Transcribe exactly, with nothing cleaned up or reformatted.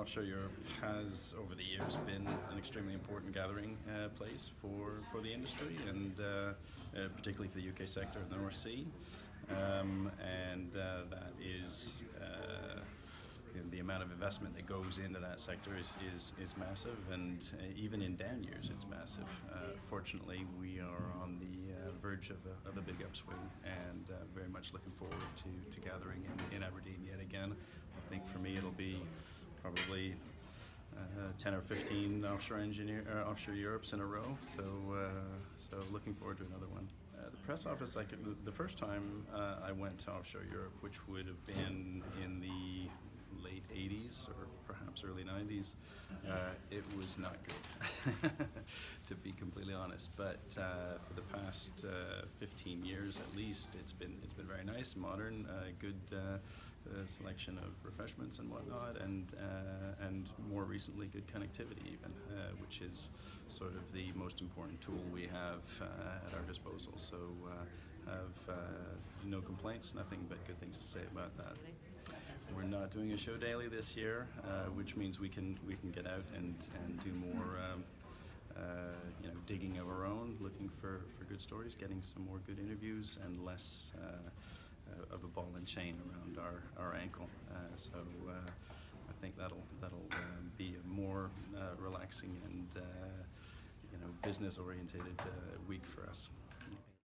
Offshore Europe has, over the years, been an extremely important gathering uh, place for, for the industry, and uh, uh, particularly for the U K sector in the North Sea. Um, and uh, that is uh, the amount of investment that goes into that sector is, is, is massive, and uh, even in down years it's massive. Uh, fortunately, we are on the uh, verge of a, of a big upswing, and uh, very much looking forward to, to gathering in, in Aberdeen yet again. I think for me it'll be probably uh, ten or fifteen offshore engineer, uh, offshore Europes in a row, so, uh, so looking forward to another one. Uh, the press office, like the first time uh, I went to Offshore Europe, which would have been in the late eighties or perhaps early nineties, uh, it was not good, to be completely honest. But uh, for the past uh, fifteen years at least, it's been it's been very nice, modern, uh, good uh, uh, selection of refreshments and whatnot, and uh, and more recently, good connectivity even, uh, which is sort of the most important tool we have uh, at our disposal. So uh, have uh, no complaints, nothing but good things to say about that. We're not doing a show daily this year, uh, which means we can we can get out and, and do more um, uh, you know, digging of our own, looking for, for good stories, getting some more good interviews, and less uh, uh, of a ball and chain around our, our ankle. Uh, so uh, I think that'll that'll um, be a more uh, relaxing and uh, you know, business oriented uh, week for us.